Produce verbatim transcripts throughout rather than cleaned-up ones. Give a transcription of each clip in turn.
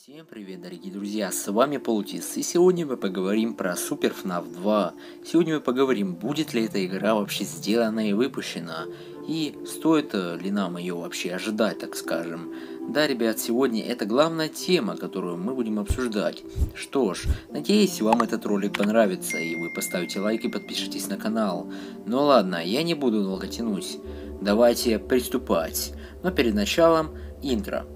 Всем привет, дорогие друзья, с вами Полутис, и сегодня мы поговорим про Super эф нав два. Сегодня мы поговорим, будет ли эта игра вообще сделана и выпущена, и стоит ли нам ее вообще ожидать, так скажем. Да, ребят, сегодня это главная тема, которую мы будем обсуждать. Что ж, надеюсь, вам этот ролик понравится, и вы поставите лайк и подпишитесь на канал. Ну ладно, я не буду долго тянуть, давайте приступать. Но перед началом интро.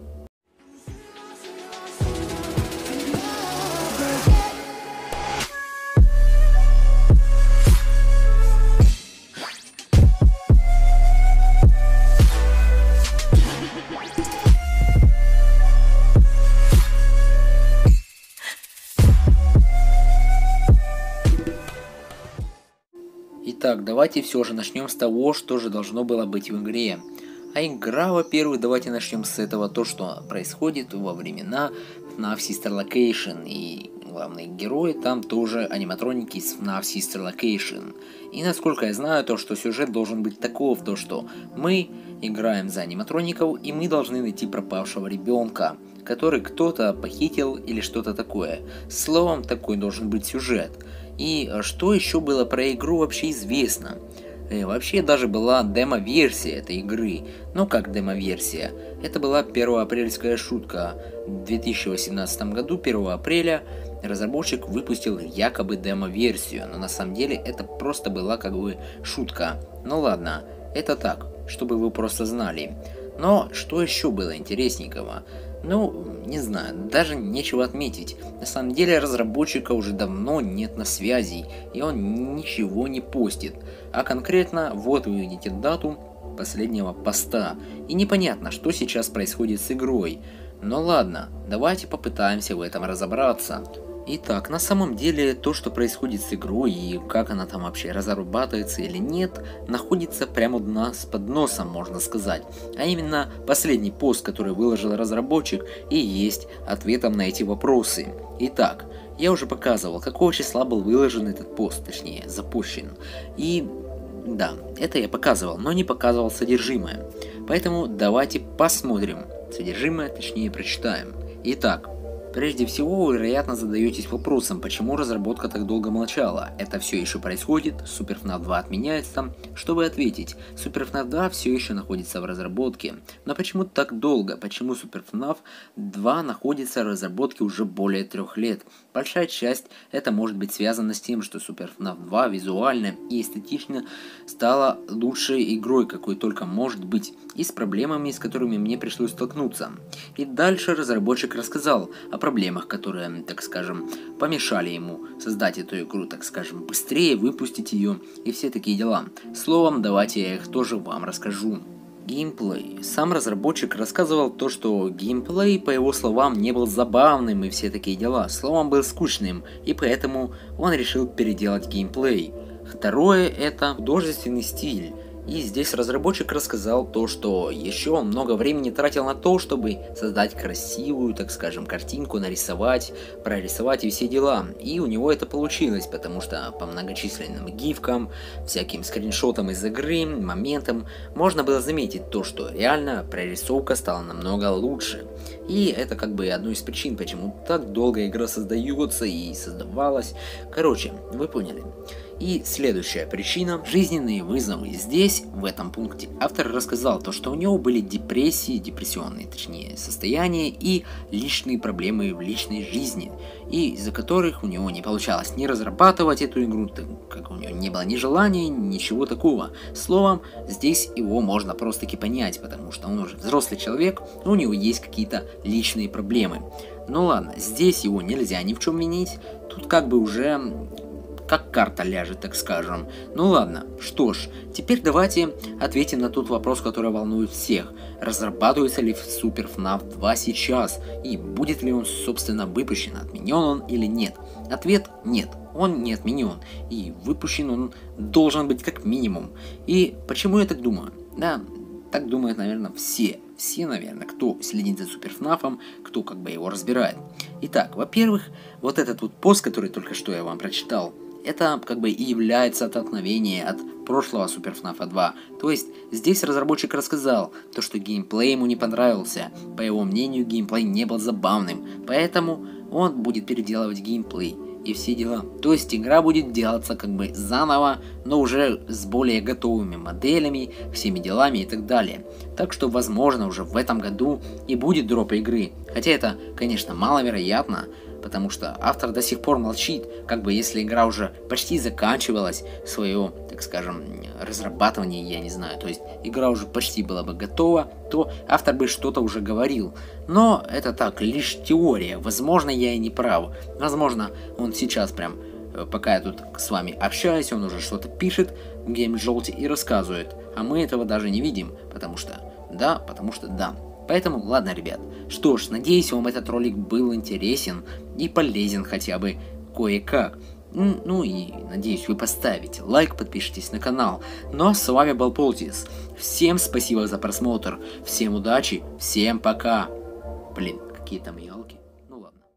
Итак, давайте все же начнем с того, что же должно было быть в игре. А игра, во-первых, давайте начнем с этого, то, что происходит во времена эф нав Sister Location. И главные герои там тоже аниматроники из эф нав Sister Location. И насколько я знаю, то, что сюжет должен быть таков, то, что мы играем за аниматроников, и мы должны найти пропавшего ребенка, который кто-то похитил или что-то такое. Словом, такой должен быть сюжет. И что еще было про игру вообще известно? И вообще даже была демо-версия этой игры. Ну как демо-версия? Это была первоапрельская шутка. В две тысячи восемнадцатом году, первого апреля, разработчик выпустил якобы демо-версию. Но на самом деле это просто была как бы шутка. Ну ладно, это так, чтобы вы просто знали. Но что еще было интересненького? Ну, не знаю, даже нечего отметить. На самом деле разработчика уже давно нет на связи, и он ничего не постит. А конкретно, вот вы видите дату последнего поста. И непонятно, что сейчас происходит с игрой. Но ладно, давайте попытаемся в этом разобраться. Итак, на самом деле, то, что происходит с игрой и как она там вообще разрабатывается или нет, находится прямо у нас под носом, можно сказать. А именно, последний пост, который выложил разработчик, и есть ответом на эти вопросы. Итак, я уже показывал, какого числа был выложен этот пост, точнее, запущен. И да, это я показывал, но не показывал содержимое. Поэтому давайте посмотрим содержимое, точнее прочитаем. Итак. Прежде всего, вы, вероятно, задаетесь вопросом, почему разработка так долго молчала. Это все еще происходит, Super эф нав два отменяется. Чтобы ответить, Super эф нав два все еще находится в разработке. Но почему так долго? Почему Super эф нав два находится в разработке уже более трех лет? Большая часть это может быть связано с тем, что Super эф нав два визуально и эстетично стала лучшей игрой, какой только может быть, и с проблемами, с которыми мне пришлось столкнуться. И дальше разработчик рассказал о проблемах, которые, так скажем, помешали ему создать эту игру, так скажем, быстрее выпустить ее и все такие дела. Словом, давайте я их тоже вам расскажу. Геймплей. Сам разработчик рассказывал то, что геймплей, по его словам, не был забавным и все такие дела. Словом, был скучным, и поэтому он решил переделать геймплей. Второе – это художественный стиль. И здесь разработчик рассказал то, что еще он много времени тратил на то, чтобы создать красивую, так скажем, картинку, нарисовать, прорисовать и все дела. И у него это получилось, потому что по многочисленным гифкам, всяким скриншотам из игры, моментам, можно было заметить то, что реально прорисовка стала намного лучше. И это как бы одной из причин, почему так долго игра создается и создавалась. Короче, вы поняли. И следующая причина – жизненные вызовы. Здесь, в этом пункте, автор рассказал то, что у него были депрессии, депрессионные, точнее, состояния и личные проблемы в личной жизни, и из-за которых у него не получалось ни разрабатывать эту игру, так как у него не было ни желания, ничего такого. Словом, здесь его можно просто-таки понять, потому что он уже взрослый человек, у него есть какие-то личные проблемы. Ну ладно, здесь его нельзя ни в чем винить, тут как бы уже... как карта ляжет, так скажем. Ну ладно, что ж, теперь давайте ответим на тот вопрос, который волнует всех. Разрабатывается ли Super эф нав два сейчас? И будет ли он, собственно, выпущен? Отменен он или нет? Ответ – нет, он не отменен. И выпущен он должен быть как минимум. И почему я так думаю? Да, так думают, наверное, все. Все, наверное, кто следит за Super эф нав, кто как бы его разбирает. Итак, во-первых, вот этот вот пост, который только что я вам прочитал, это как бы и является оттолкновение от прошлого Super эф наф два. То есть здесь разработчик рассказал, то, что геймплей ему не понравился. По его мнению, геймплей не был забавным, поэтому он будет переделывать геймплей и все дела. То есть игра будет делаться как бы заново, но уже с более готовыми моделями, всеми делами и так далее. Так что возможно уже в этом году и будет дроп игры. Хотя это, конечно, маловероятно, потому что автор до сих пор молчит, как бы если игра уже почти заканчивалась свое, так скажем, разрабатывание, я не знаю, то есть игра уже почти была бы готова, то автор бы что-то уже говорил. Но это так, лишь теория, возможно, я и не прав, возможно, он сейчас прям, пока я тут с вами общаюсь, он уже что-то пишет в GameJolt и рассказывает, а мы этого даже не видим, потому что, да, потому что да. Поэтому, ладно, ребят. Что ж, надеюсь, вам этот ролик был интересен и полезен хотя бы кое-как. Ну и надеюсь, вы поставите лайк, подпишитесь на канал. Ну а с вами был Полтис. Всем спасибо за просмотр, всем удачи, всем пока. Блин, какие там елки. Ну ладно.